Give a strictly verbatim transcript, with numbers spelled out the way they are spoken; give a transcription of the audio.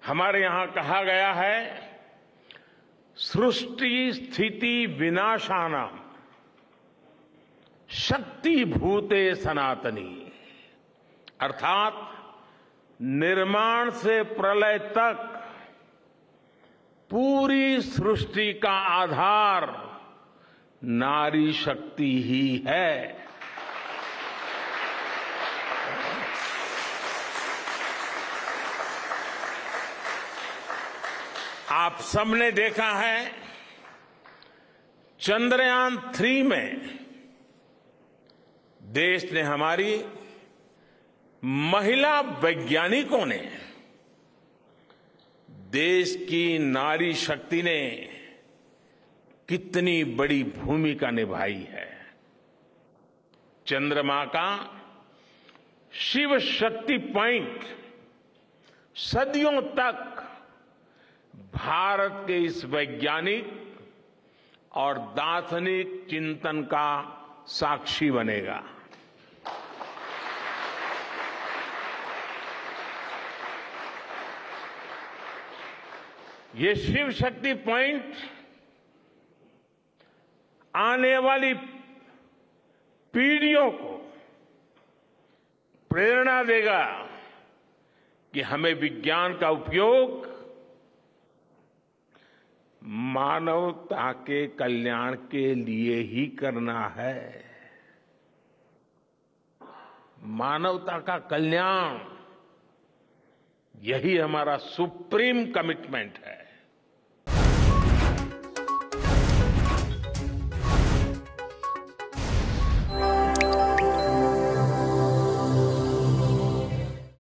हमारे यहां कहा गया है, सृष्टि स्थिति विनाशानाम शक्ति भूते सनातनी, अर्थात निर्माण से प्रलय तक पूरी सृष्टि का आधार नारी शक्ति ही है। आप सबने देखा है, चंद्रयान थ्री में देश ने, हमारी महिला वैज्ञानिकों ने, देश की नारी शक्ति ने कितनी बड़ी भूमिका निभाई है। चंद्रमा का शिव शक्ति पॉइंट सदियों तक भारत के इस वैज्ञानिक और दार्शनिक चिंतन का साक्षी बनेगा। ये शिव शक्ति पॉइंट आने वाली पीढ़ियों को प्रेरणा देगा कि हमें विज्ञान का उपयोग मानवता के कल्याण के लिए ही करना है। मानवता का कल्याण, यही हमारा सुप्रीम कमिटमेंट है।